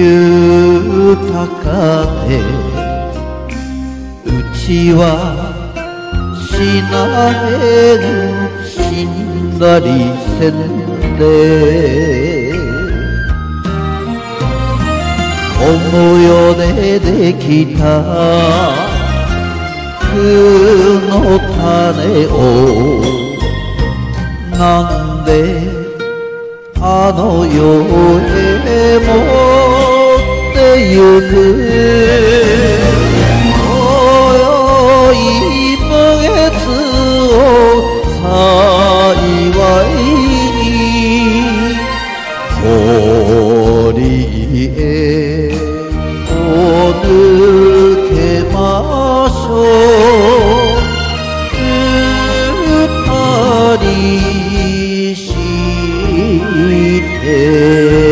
豊かでうちは死なへん死んだりせんでこの世でできた苦の種をなんであの世へ持ってゆく今宵無月を幸いに堀へを抜けましょう二人して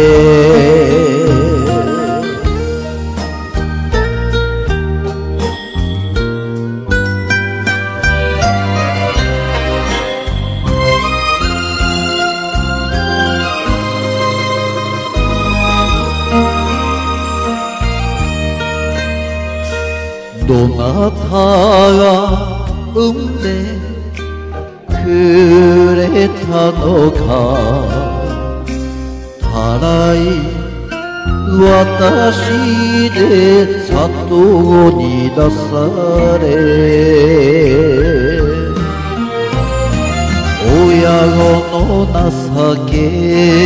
どなたが産んでくれたのかたらい私で里に出され親子の情け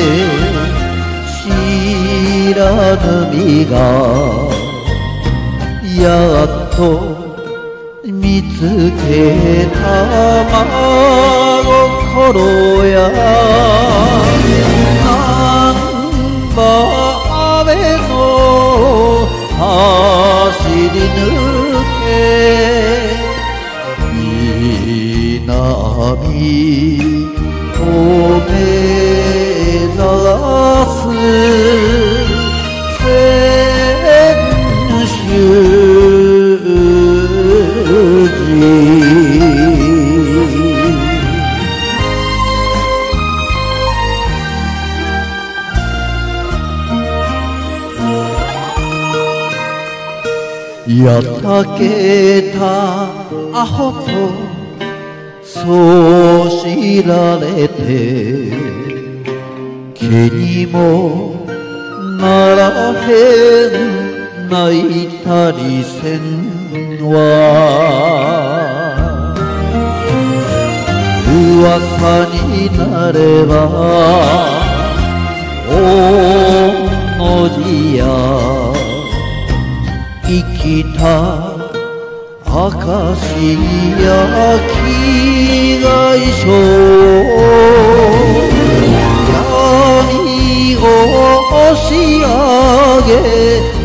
知らぬ身がやっと見つけた真心やなんば雨の走り抜け南を目指すやたけたアホとそう知られて気にもならへん泣いたりせんわ噂になれば大文字や生きた証や気概書闇を押し上げ